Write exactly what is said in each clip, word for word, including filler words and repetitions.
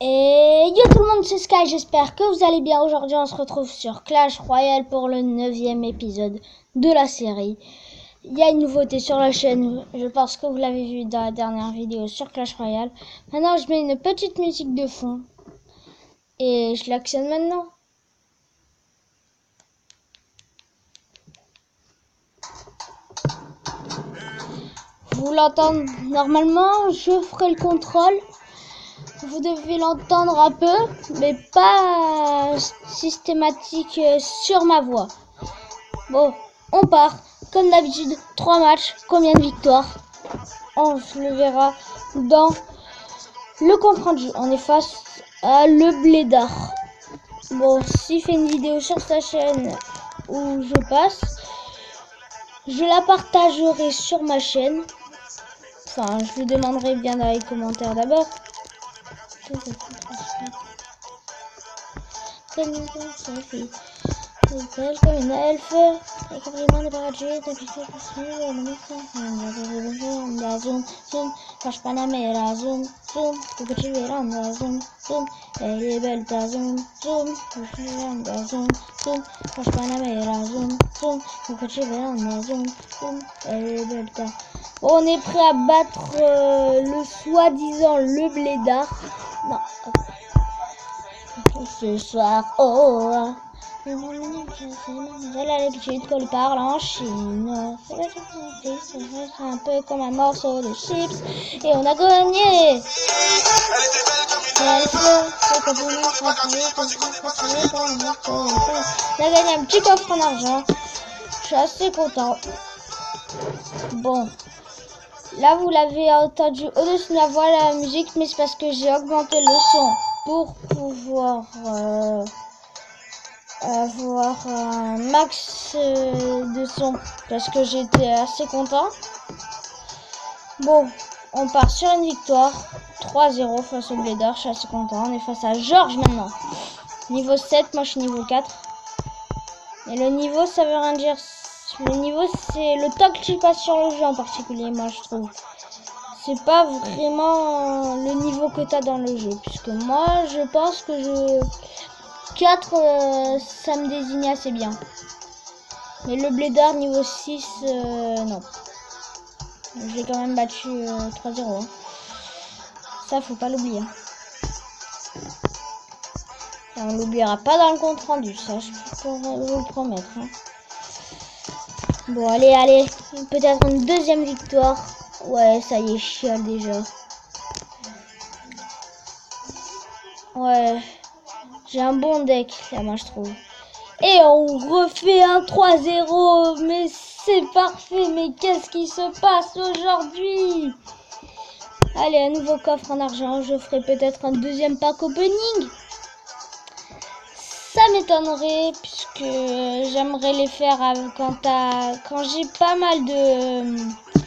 Et yo tout le monde, c'est Sky, j'espère que vous allez bien. Aujourd'hui on se retrouve sur Clash Royale pour le neuvième épisode de la série. Il y a une nouveauté sur la chaîne, je pense que vous l'avez vu dans la dernière vidéo sur Clash Royale. Maintenant je mets une petite musique de fond et je l'actionne maintenant. Vous l'entendez normalement, je ferai le contrôle. Vous devez l'entendre un peu, mais pas systématique sur ma voix. Bon, on part. Comme d'habitude, trois matchs. Combien de victoires? On le verra dans le compte rendu. On est face à le Blédard. Bon, s'il fait une vidéo sur sa chaîne où je passe, je la partagerai sur ma chaîne. Enfin, je vous demanderai bien dans les commentaires d'abord. Comme une elfe, et compliment de parachute, et puis c'est possible, le médecin, la zoom, zoom, cache pas la mère, zoom, zoom, pour que tu verras, zoom, zoom, elle est belle ta zoom, zoom, pour que tu verras, zoom, zoom, cache pas la mère, zoom, zoom, pour que tu verras, zoom, zoom, elle est belle ta. On est prêt à battre euh, le soi-disant le Blédard. Non. Ce soir, oh, j'ai l'habitude qu'on parle en Chine. C'est un peu comme un morceau de chips. Et on a gagné. On a gagné un petit coffre en argent. Je suis assez content. Bon. Là, vous l'avez entendu au-dessus de la voix, la musique, mais c'est parce que j'ai augmenté le son pour pouvoir euh, avoir un max euh, de son, parce que j'étais assez content. Bon, on part sur une victoire, trois zéro face au Blédard, je suis assez content. On est face à Georges maintenant. Niveau sept, moi je suis niveau quatre. Et le niveau, ça veut rien dire. Le niveau, c'est le temps que tu passes sur le jeu en particulier, moi je trouve. C'est pas vraiment le niveau que tu as dans le jeu. Puisque moi, je pense que je... quatre, euh, ça me désigne assez bien. Mais le Blédard niveau six, euh, non. Je l'ai quand même battu euh, trois zéro. Hein. Ça, faut pas l'oublier. On l'oubliera pas dans le compte rendu. Ça, je peux vous le promettre. Hein. Bon, allez, allez. Peut-être une deuxième victoire. Ouais, ça y est, je chiale déjà. Ouais. J'ai un bon deck, là, moi, je trouve. Et on refait un trois zéro. Mais c'est parfait. Mais qu'est-ce qui se passe aujourd'hui? Allez, un nouveau coffre en argent. Je ferai peut-être un deuxième pack opening. Ça m'étonnerait, puisque j'aimerais les faire quand, quand j'ai pas mal de...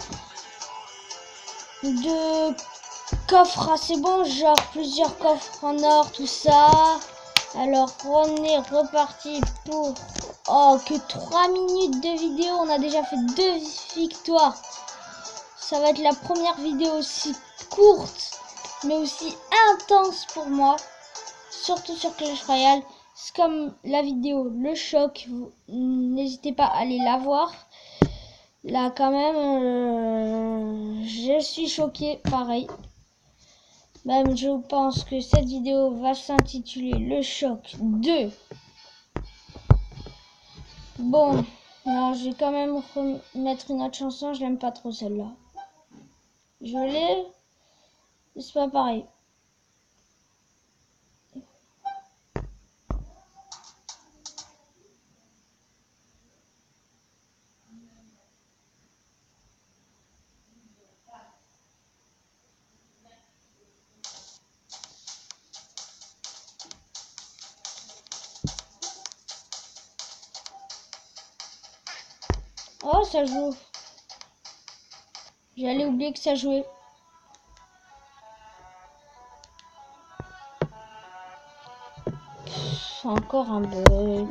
de coffres assez bons, genre plusieurs coffres en or, tout ça. Alors on est reparti pour oh que trois minutes de vidéo. On a déjà fait deux victoires. Ça va être la première vidéo aussi courte mais aussi intense pour moi, surtout sur Clash Royale. C'est comme la vidéo le choc, n'hésitez pas à aller la voir. Là quand même euh, je suis choquée, pareil. Même je pense que cette vidéo va s'intituler le choc deux. Bon, alors je vais quand même remettre une autre chanson, je l'aime pas trop celle-là. Je l'ai, c'est pas pareil. Oh, ça joue. J'allais oublier que ça jouait. Pff, encore un bug.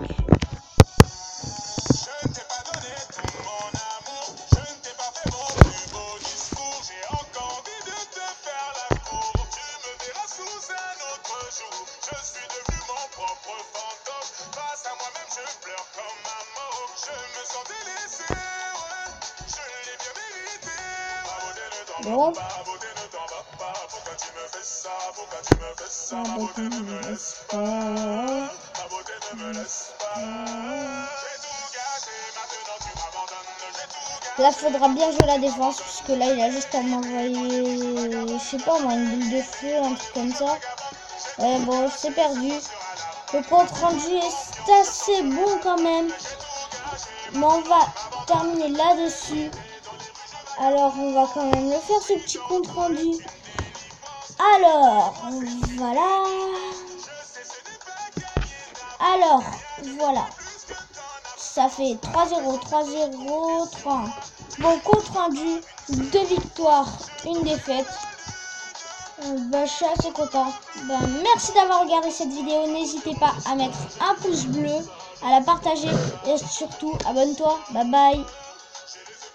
Bon. La beauté me laisse pas. Là, faudra bien jouer la défense, puisque là, il a juste à m'envoyer, je sais pas moi, une boule de feu, un truc comme ça. Ouais, bon, c'est perdu. Le compte rendu est assez bon quand même. Mais on va terminer là-dessus. Alors, on va quand même le faire, ce petit compte rendu. Alors, voilà. Alors, voilà. Ça fait trois zéro, trois zéro, trois un. Bon, compte rendu, deux victoires, une défaite. Euh, bah, je suis assez content. Bah, merci d'avoir regardé cette vidéo. N'hésitez pas à mettre un pouce bleu, à la partager et surtout, abonne-toi. Bye bye.